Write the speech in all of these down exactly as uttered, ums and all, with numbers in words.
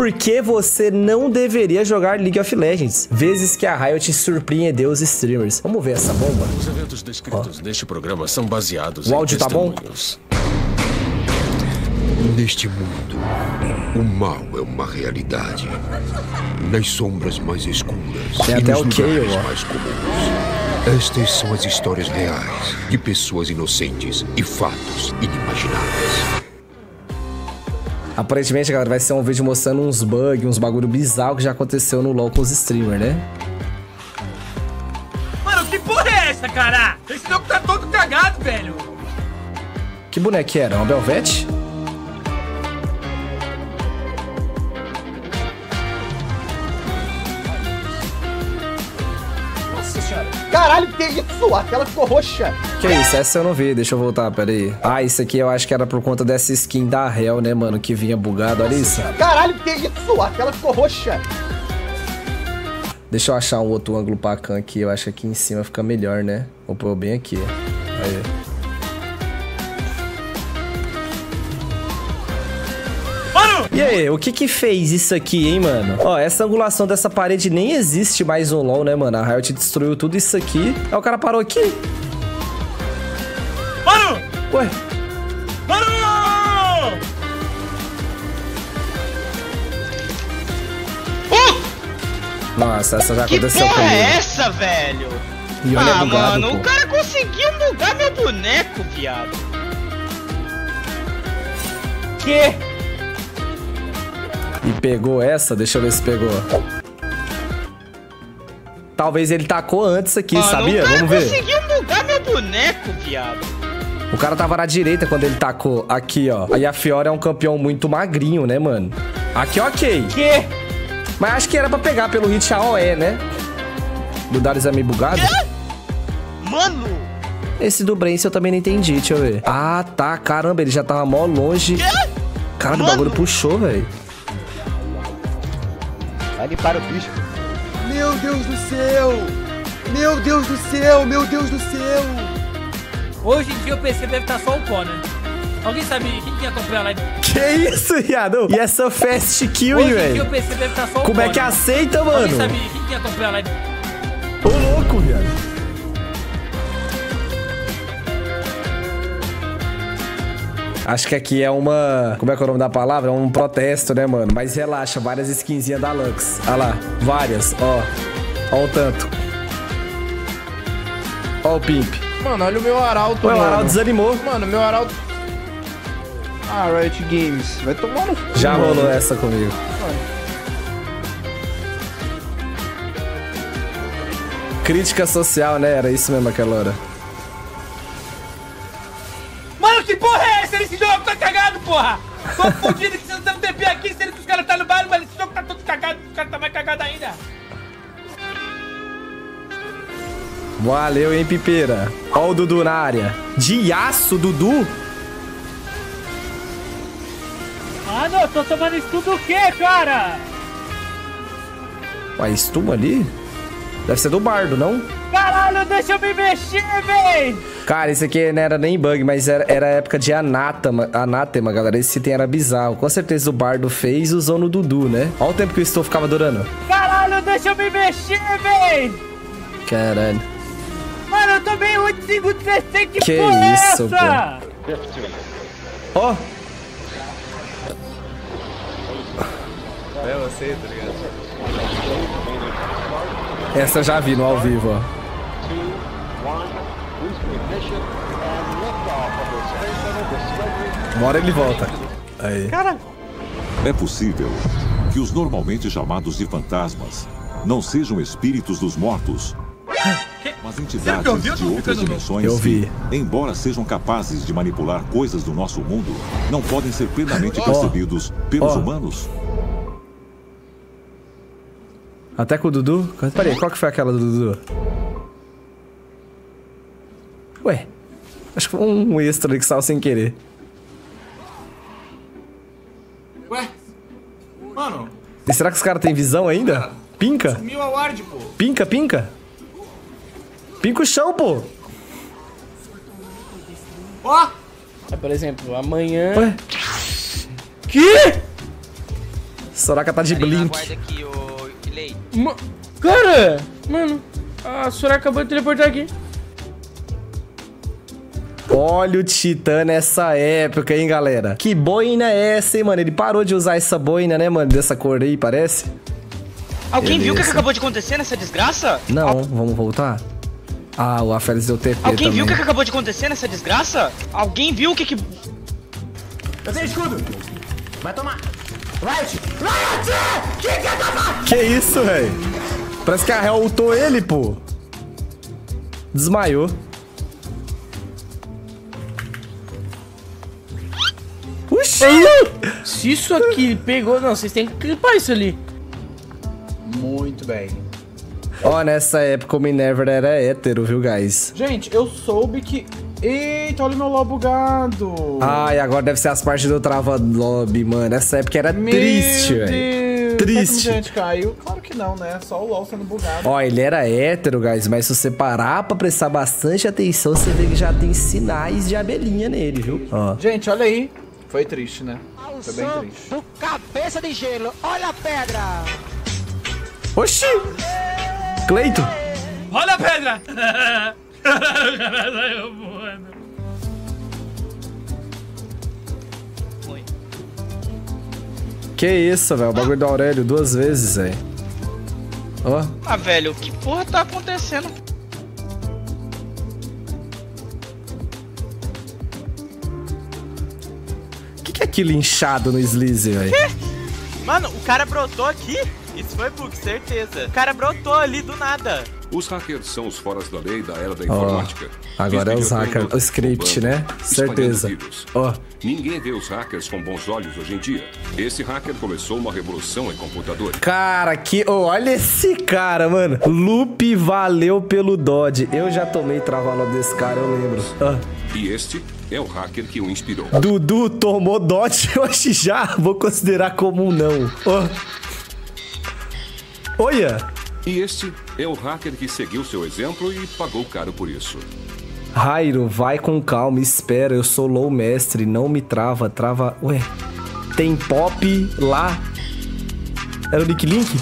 Por que você não deveria jogar League of Legends? Vezes que a Riot surpreendeu os streamers. Vamos ver essa bomba? Os eventos descritos oh. neste programa são baseados o áudio em tá bom? Neste mundo, o mal é uma realidade. Nas sombras mais escuras Tem e até nos o Kayle, lugares ó. mais comuns. Estas são as histórias reais de pessoas inocentes e fatos inimagináveis. Aparentemente, galera, vai ser um vídeo mostrando uns bugs, uns bagulho bizarro que já aconteceu no LoL com os streamers, né? Mano, que porra é essa, cara? Esse jogo tá todo cagado, velho. Que boneco era? Uma Belvete? Caralho, que isso? A tela ficou roxa. Que isso? Essa eu não vi. Deixa eu voltar, pera aí. Ah, isso aqui eu acho que era por conta dessa skin da Hell, né, mano? Que vinha bugado. Olha isso. Caralho, que isso? A tela ficou roxa. Deixa eu achar um outro ângulo pra cá aqui. Eu acho que aqui em cima fica melhor, né? Vou pôr bem aqui. Aí. E aí, o que que fez isso aqui, hein, mano? Ó, essa angulação dessa parede nem existe mais no LoL, né, mano? A Riot destruiu tudo isso aqui. Aí o cara parou aqui. Mano! Ué? Mano! Uh! Nossa, essa já Que aconteceu porra comigo. é essa, velho? E olha, ah, é bugado, mano, pô. o cara conseguiu bugar meu boneco, viado. Que? E pegou essa? Deixa eu ver se pegou. Talvez ele tacou antes aqui, Mano, sabia? o cara Vamos ver. conseguiu bugar meu boneco, viado. O cara tava na direita quando ele tacou. Aqui, ó. Aí a Fiora é um campeão muito magrinho, né, mano? Aqui, ok. Que? Mas acho que era pra pegar pelo hit A O E, né? Do Darius é meio bugado. Que? Mano! Esse do Brence eu também não entendi, deixa eu ver. Ah, tá. Caramba, ele já tava mó longe. Que? Cara, o Mano. bagulho puxou, velho. Vai limpar o bicho. Meu Deus do céu! Meu Deus do céu! Meu Deus do céu! Hoje em dia o P C deve estar só o pó, né? Alguém sabe quem que ia comprar lá? Que isso, viado? E essa fast kill, hein, Hoje em dia o velho? P C deve estar só o Como pó, é que né? aceita, Alguém mano? sabe quem que ia comprar lá? Ô, louco, viado. Acho que aqui é uma... Como é que é o nome da palavra? É um protesto, né, mano? Mas relaxa, várias skinzinhas da Lux. Olha lá, várias, ó. Ó o tanto. Ó o pimp. Mano, olha o meu arauto, Ué, o mano. Arauto desanimou. Mano, meu arauto... Ah, Riot Games. Vai tomar no... Já rolou essa comigo. Crítica social, né? Era isso mesmo aquela hora. Mano, que porra é essa? Esse jogo tá cagado, porra! Tô fudido que vocês não tem T P aqui, sendo que os caras tá no baile, mas esse jogo tá todo cagado, os caras tá mais cagado ainda. Valeu, hein, Pipeira. Ó o Dudu na área. De aço, Dudu? Mano, eu tô tomando isso tudo o quê, cara? Ué, estuma ali? Deve ser do Bardo, não? Caralho, deixa eu me mexer, véi! Cara, esse aqui não era nem bug, mas era, era época de anátema, anátema, galera. Esse item era bizarro. Com certeza o Bardo fez e usou no Dudu, né? Olha o tempo que o Sto ficava durando. Caralho, deixa eu me mexer, véi! Caralho. Mano, eu tô bem oito, cinco, dezesseis, que, Que porra é isso, essa? Ó. É você, tá ligado? Essa eu já vi no ao vivo, ó. Uma hora ele volta. Aí. Cara, É possível que os normalmente chamados de fantasmas não sejam espíritos dos mortos, mas entidades ouviu? de outras dimensões Eu vi. que, embora sejam capazes de manipular coisas do nosso mundo, não podem ser plenamente percebidos pelos Ó. humanos. Até com o Dudu? Peraí, qual que foi aquela do Dudu? Ué, acho que foi um extra ali que saiu sem querer. Ué? Mano, E será que os caras têm visão ainda? Pinca? sumiu a ward, pô. Pinca, pinca. Pinca o chão, pô. Ó! Por exemplo, amanhã... Ué? Que? Soraka tá de blink. Aqui, ô, Ilei. Ma cara, mano, a Soraka acabou de teleportar aqui. Olha o Titã nessa época, hein, galera. Que boina é essa, hein, mano? Ele parou de usar essa boina, né, mano? Dessa cor aí, parece. Alguém Beleza. viu o que acabou de acontecer nessa desgraça? Não, Al vamos voltar. Ah, o Aphelios deu T P Alguém também. viu o que acabou de acontecer nessa desgraça? Alguém viu o que que... Eu tenho escudo. Vai tomar. Riot! Riot! Que que é da... Que isso, velho? Parece que a Hel ultou ele, pô. Desmaiou. Oxi! Se isso aqui pegou... Não, vocês têm que clipar isso ali. Muito bem. Ó, nessa época o Minerva era hétero, viu, guys? Gente, eu soube que... Eita, olha o meu lobo bugado. Ai, agora deve ser as partes do Trava Lobby, mano. Nessa época era Meu triste, velho. Triste. Será que gente caiu? Claro que não, né? Só o LoL sendo bugado. Ó, ele era hétero, guys, mas se você parar pra prestar bastante atenção, você vê que já tem sinais de abelhinha nele, viu? Ó. Gente, olha aí. Foi triste, né? Foi bem triste. Do cabeça de gelo, olha a pedra. Oxi! Cleito! Olha a pedra! Caralho, voando. Que isso, velho? O bagulho do Aurélio duas vezes, velho. Ó. Ah, velho, que porra tá acontecendo? O que, que é aquilo inchado no Sleazy, velho? Mano, o cara brotou aqui. Isso foi bug, certeza. O cara brotou ali do nada. Os hackers são os foras da lei da era da Ó, informática. agora é os hackers, o script, né? Certeza. Ó. Ninguém vê os hackers com bons olhos hoje em dia. Esse hacker começou uma revolução em computadores. Cara, que... Oh, olha esse cara, mano. Loop valeu pelo Dodge. Eu já tomei travaló desse cara, eu lembro. Ah. E este é o hacker que o inspirou. Dudu tomou Dodge, eu acho que já vou considerar como um não. Ó. Olha. E este é o hacker que seguiu seu exemplo e pagou caro por isso. Rairo, vai com calma, espera, eu sou low mestre, não me trava, trava... Ué, tem pop lá? Era o Nick Link?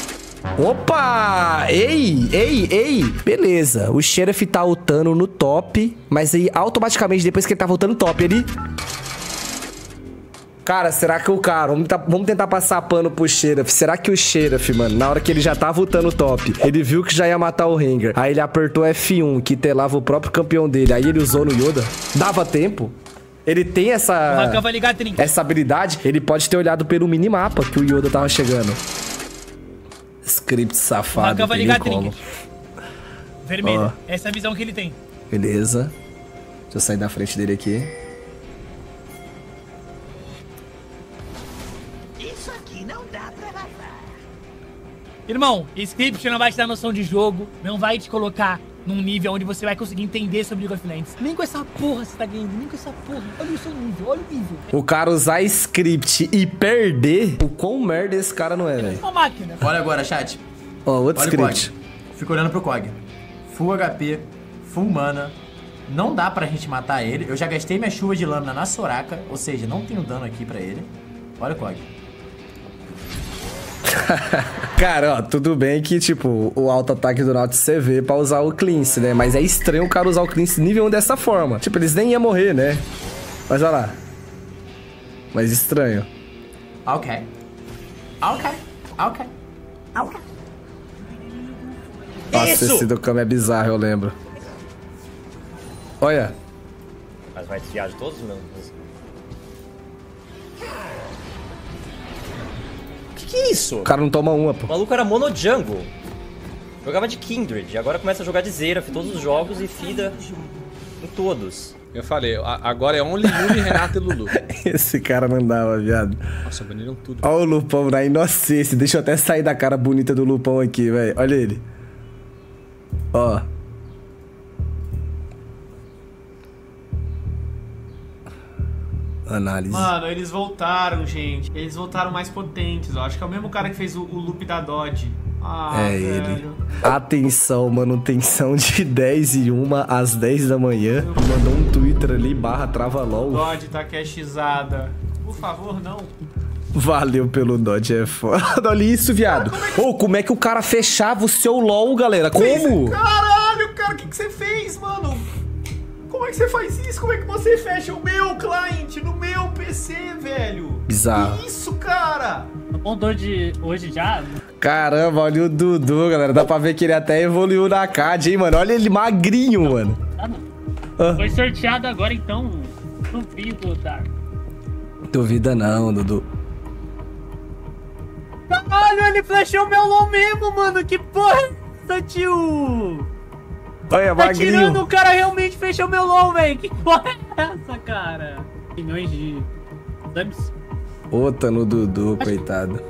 Opa! Ei, ei, ei! Beleza, o Sheriff tá ultando no top, mas aí automaticamente depois que ele tá voltando top, ele... Cara, será que o cara... Vamos, tá, vamos tentar passar pano pro Sheriff. Será que o Sheriff, mano, na hora que ele já tava ultando top, ele viu que já ia matar o Rengar. Aí ele apertou F um, que telava o próprio campeão dele. Aí ele usou no Yoda. Dava tempo. Ele tem essa... O vai ligar trinca. Essa habilidade. Ele pode ter olhado pelo minimapa que o Yoda tava chegando. Script safado. O vai ligar trinca. Vermelho. Oh. Essa é a visão que ele tem. Beleza. Deixa eu sair da frente dele aqui. Irmão, script não vai te dar noção de jogo, não vai te colocar num nível onde você vai conseguir entender sobre League of Legends. Nem com essa porra você tá ganhando, nem com essa porra. Olha o seu nível, olha o nível. O cara usar script e perder, o quão merda esse cara não é, velho. É uma máquina. Olha agora, chat. Ó, oh, outro olha script. Fico olhando pro Kog. Full H P, full mana. Não dá pra gente matar ele. Eu já gastei minha chuva de lâmina na Soraka, ou seja, não tenho dano aqui pra ele. Olha o Kog. Cara, ó, tudo bem que, tipo, o auto-ataque do Nautilus você vê pra usar o cleanse, né? Mas é estranho o cara usar o cleanse nível um dessa forma. Tipo, eles nem iam morrer, né? Mas olha lá. Mas estranho. Ok. Ok. Ok. Ok. Nossa, Isso! esse do Kami é bizarro, eu lembro. Olha. Mas vai desviar de todos mesmo. Que isso? O cara não toma uma, pô. O maluco era mono jungle. Jogava de Kindred, agora começa a jogar de Xerath em todos os jogos e Fida em todos. Eu falei, agora é Only Yumi, Renato e Lulu. Esse cara não dava, viado. Nossa, baniram tudo. Olha o Lupão na inocência. Deixa eu até sair da cara bonita do Lupão aqui, velho. Olha ele. Ó. Análise. Mano, eles voltaram, gente. Eles voltaram mais potentes. Eu acho que é o mesmo cara que fez o, o loop da Dodge. Ah, é velho. ele. Atenção, manutenção de dez e uma às dez da manhã. Mandou um Twitter ali, barra trava LOL. Dodge tá cashizada. Por favor, não. Valeu pelo Dodge, é foda. Olha isso, viado. Ô, oh, como é que o cara fechava o seu LOL, galera? Como? Caralho, cara, o que, que você fez, mano? Como é que você faz isso? Como é que você fecha o meu cliente no meu P C, velho? Bizarro. Que isso, cara? Bom Dodge hoje já. Caramba, olha o Dudu, galera. Dá pra ver que ele até evoluiu na C A D, hein, mano? Olha ele magrinho, mano. Ah. Foi sorteado agora, então. Duvido, tá? Duvida não, Dudu. Caralho, ele flashou meu LOL mesmo, mano. Que porra é essa, tio? Olha, tá magrinho. tirando, o cara realmente fechou meu LOL, velho. Que porra é essa, cara? Milhões de subs. Outra no Dudu, coitado.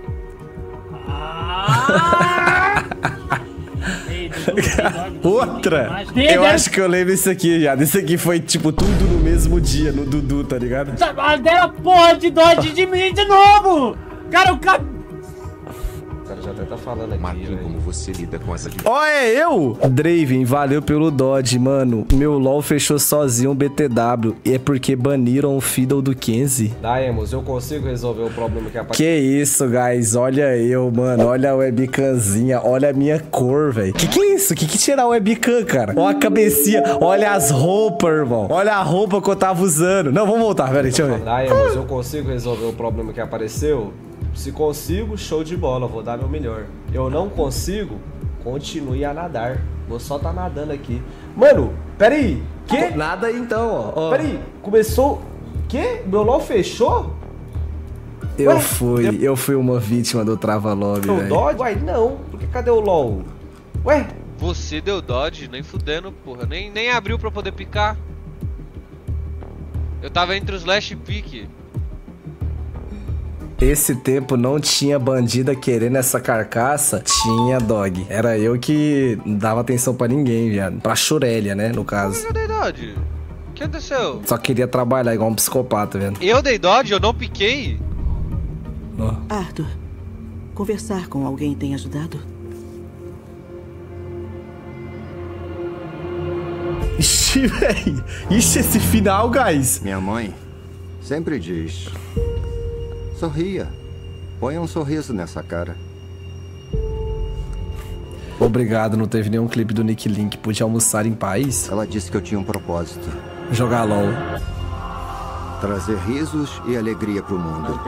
Ah! Ei, Dudu, outra? Eu acho que eu lembro isso aqui já. Isso aqui foi, tipo, tudo no mesmo dia, no Dudu, tá ligado? Dela porra de Dodge de mim de novo! Cara, o cara... O cara já até tá falando aqui, Marquinhos, como você lida com essa... Ó, oh, é eu? Draven, valeu pelo Dodge, mano. Meu LOL fechou sozinho o B T W. E é porque baniram o Fiddle do Kenzie. Daemos, eu consigo resolver o problema que apareceu. Que isso, guys. Olha eu, mano. Olha a webcamzinha. Olha a minha cor, velho. Que que é isso? Que que tirar a webcam, cara? Olha a cabecinha. Olha as roupas, irmão. Olha a roupa que eu tava usando. Não, vamos voltar, velho. Deixa eu ver. Daemos, eu consigo resolver o problema que apareceu? Se consigo, show de bola, vou dar meu melhor. Eu não consigo, continue a nadar. Vou só tá nadando aqui. Mano, peraí. Que? Nada então, ó. Peraí, começou... Que? Meu LOL fechou? Eu Ué? fui, eu fui uma vítima do Trava-Lobby, velho. Dodge? Uai, não. Porque cadê o LOL? Ué? Você deu Dodge, nem fudendo, porra. Nem, nem abriu pra poder picar. Eu tava entre os last pick. Esse tempo não tinha bandida querendo essa carcaça, tinha dog. Era eu que não dava atenção pra ninguém, viado. Pra Shurelia, né, no caso. Eu dei Dodge. O que aconteceu? Só queria trabalhar igual um psicopata, vendo? Eu dei Dodge? Eu não piquei? Oh. Arthur, conversar com alguém tem ajudado? Ixi, véi. Ixi, esse final, guys. Minha mãe sempre diz... Sorria. Põe um sorriso nessa cara. Obrigado, não teve nenhum clipe do Nick Link. Pude almoçar em paz. Ela disse que eu tinha um propósito. Jogar LOL. Trazer risos e alegria pro mundo.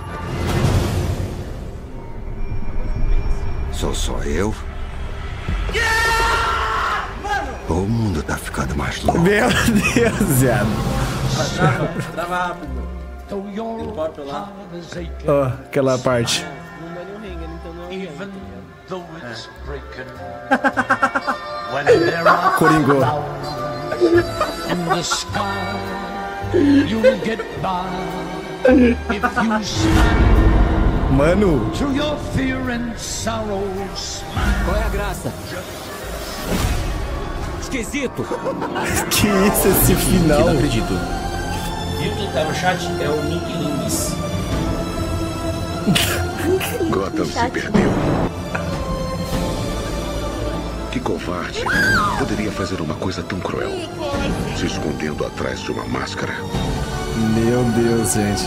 Sou só eu? O mundo tá ficando mais louco. Meu Deus, viado. Trava, trava rápido. Ele pode lá. Ó, oh, aquela parte. Coringou. Mano. Qual é a graça? Esquisito. Que isso, esse final? Eu não acredito. Viu quem tá no chat? É o Nick Lewis. Gotham se perdeu. Que covarde. Poderia fazer uma coisa tão cruel. Se escondendo atrás de uma máscara. Meu Deus, gente.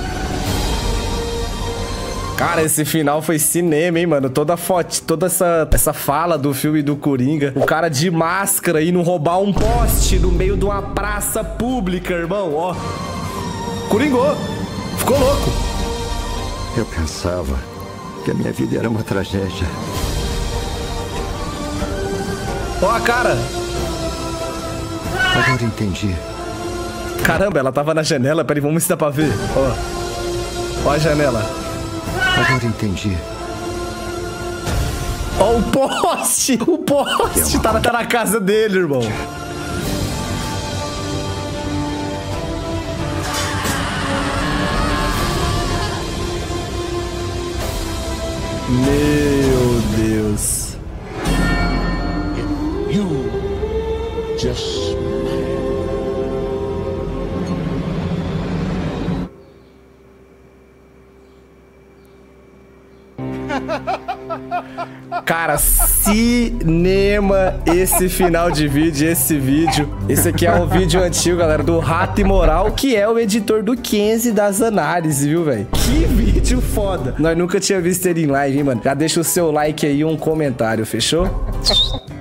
Cara, esse final foi cinema, hein, mano? Toda foto, toda essa, essa fala do filme do Coringa. O cara de máscara indo roubar um poste no meio de uma praça pública, irmão, ó. Coringou. Ficou louco. Eu pensava que a minha vida era uma tragédia. Ó a cara. Agora entendi. Caramba, ela tava na janela. Peraí, vamos ver se dá pra ver. Ó. Ó a janela. Agora entendi. Ó o poste. O poste tá, tá na casa dele, irmão. Meu Deus. You just Cara, cinema esse final de vídeo, esse vídeo. Esse aqui é um vídeo antigo, galera, do Rato Imoral, que é o editor do Kenzie das análises, viu, velho? Que vídeo foda. Nós nunca tinha visto ele em live, hein, mano? Já deixa o seu like aí e um comentário, fechou?